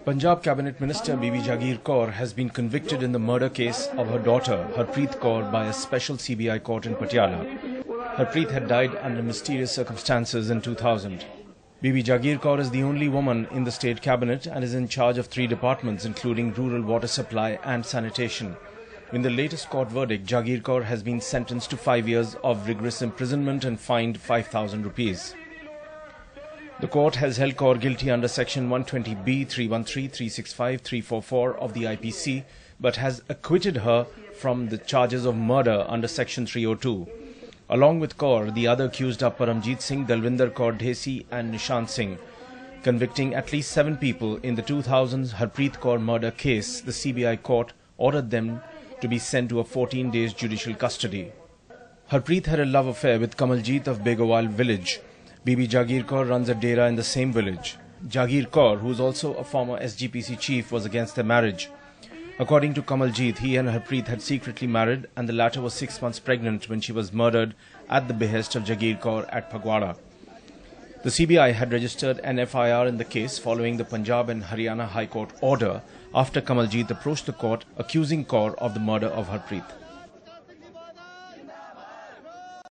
Punjab Cabinet Minister Bibi Jagir Kaur has been convicted in the murder case of her daughter Harpreet Kaur by a special CBI court in Patiala. Harpreet had died under mysterious circumstances in 2000. Bibi Jagir Kaur is the only woman in the state cabinet and is in charge of 3 departments including rural water supply and sanitation. In the latest court verdict, Jagir Kaur has been sentenced to 5 years of rigorous imprisonment and fined 5,000 rupees. The court has held Kaur guilty under Section 120B, 313, 365, 344 of the IPC, but has acquitted her from the charges of murder under Section 302. Along with Kaur, the other accused are Paramjeet Singh, Dalvinder Kaur Dhesi and Nishant Singh. Convicting at least 7 people in the 2000s Harpreet Kaur murder case, the CBI court ordered them to be sent to a 14 days judicial custody. Harpreet had a love affair with Kamaljeet of Begowal village. Bibi Jagir Kaur runs a dera in the same village. Jagir Kaur, who is also a former SGPC chief, was against their marriage. According to Kamaljeet, he and Harpreet had secretly married and the latter was 6 months pregnant when she was murdered at the behest of Jagir Kaur at Phagwara. The CBI had registered an FIR in the case following the Punjab and Haryana High Court order after Kamaljeet approached the court accusing Kaur of the murder of Harpreet.